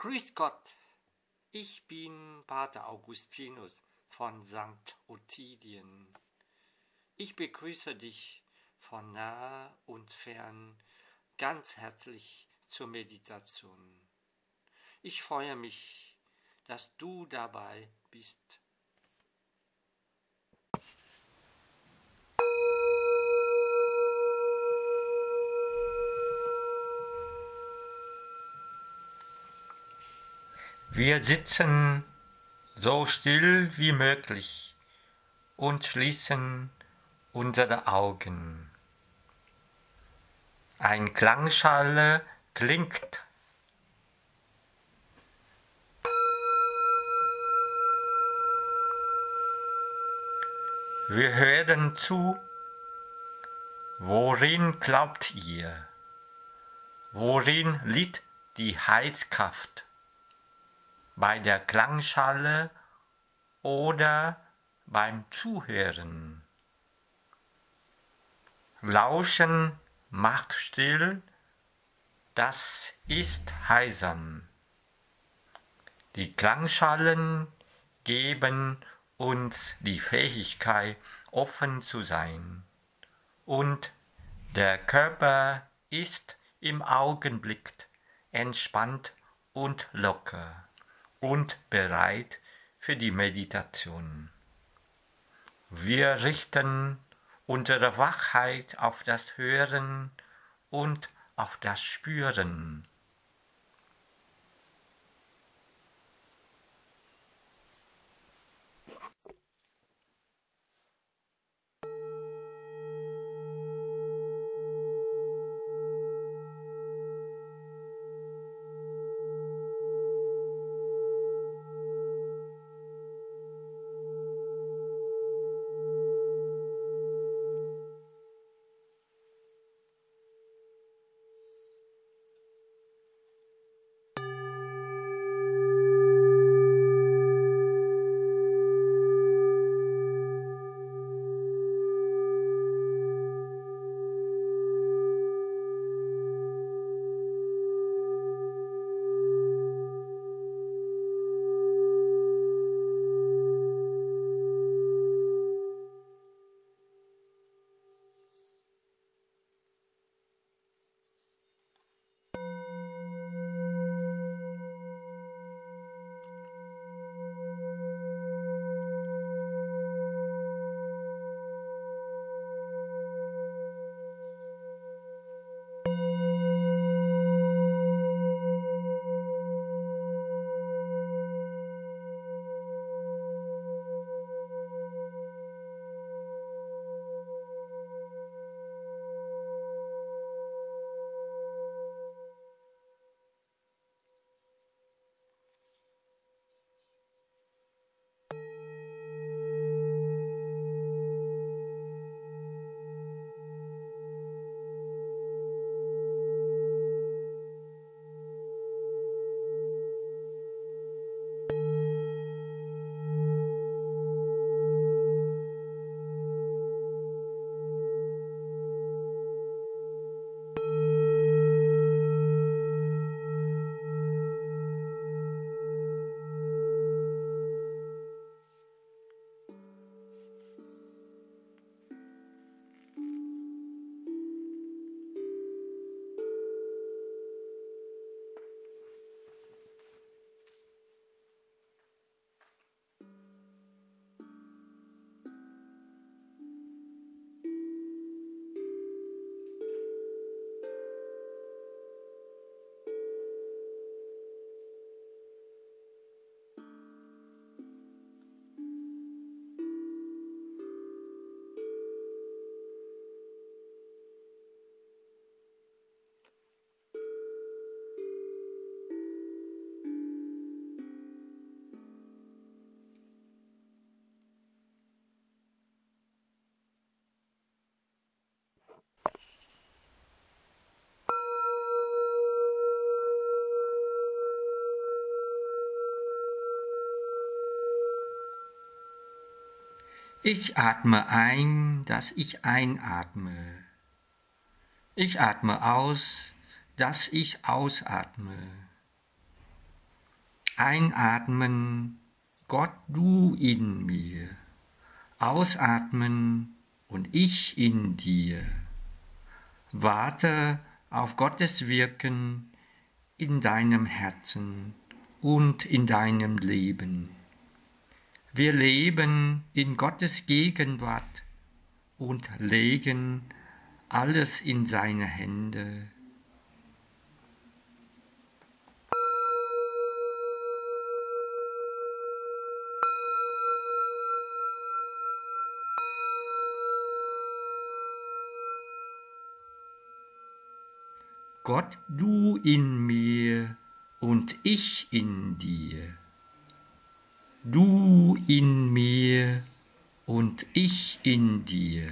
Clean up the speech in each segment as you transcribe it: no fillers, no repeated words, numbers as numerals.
Grüß Gott, ich bin Pater Augustinus von St. Ottilien. Ich begrüße dich von nah und fern ganz herzlich zur Meditation. Ich freue mich, dass du dabei bist. Wir sitzen so still wie möglich und schließen unsere Augen. Ein Klangschale klingt. Wir hören zu. Worin glaubt ihr? Worin liegt die Heilskraft? Bei der Klangschale oder beim Zuhören? Lauschen macht still, das ist heilsam. Die Klangschalen geben uns die Fähigkeit, offen zu sein. Und der Körper ist im Augenblick entspannt und locker und bereit für die Meditation. Wir richten unsere Wachheit auf das Hören und auf das Spüren. Ich atme ein, dass ich einatme. Ich atme aus, dass ich ausatme. Einatmen, Gott, du in mir. Ausatmen und ich in dir. Warte auf Gottes Wirken in deinem Herzen und in deinem Leben. Wir leben in Gottes Gegenwart und legen alles in seine Hände. Gott, du in mir und ich in dir. Du in mir und ich in dir.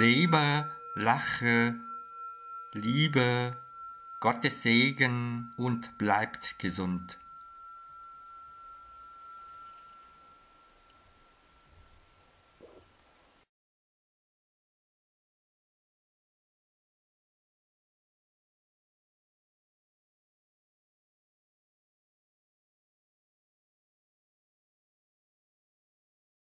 lebe, lache, liebe, Gottes Segen und bleibt gesund.